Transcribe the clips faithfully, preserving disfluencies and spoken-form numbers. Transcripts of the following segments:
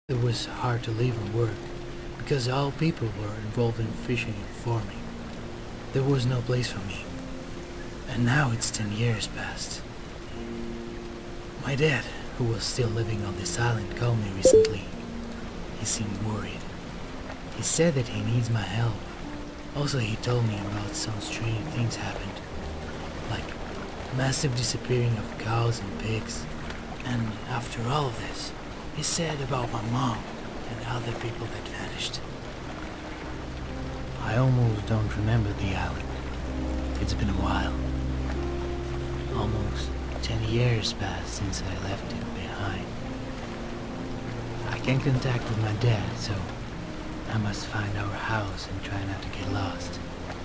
It was hard to live and work because all people were involved in fishing and farming. There was no place for me. And now it's ten years past. My dad, who was still living on this island, called me recently. He seemed worried. He said that he needs my help. Also, he told me about some strange things happened, like massive disappearing of cows and pigs. And after all of this, he said about my mom and other people that vanished. I almost don't remember the island. It's been a while. Almost ten years passed since I left it behind. I can't contact with my dad, so I must find our house and try not to get lost.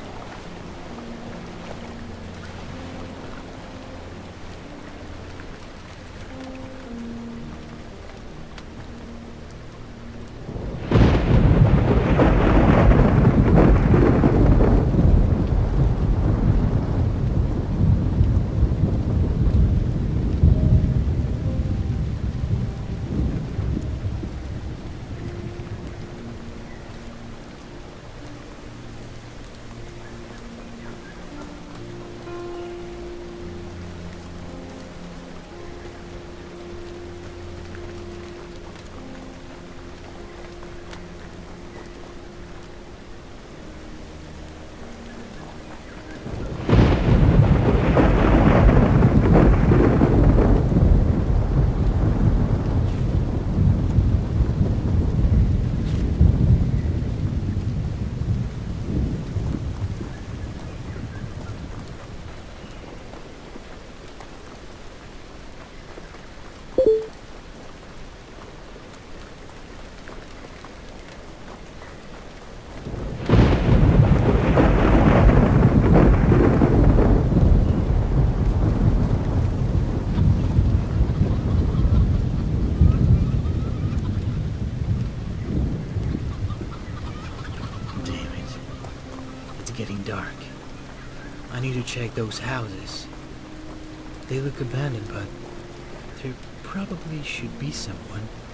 Getting dark. I need to check those houses. They look abandoned, but there probably should be someone.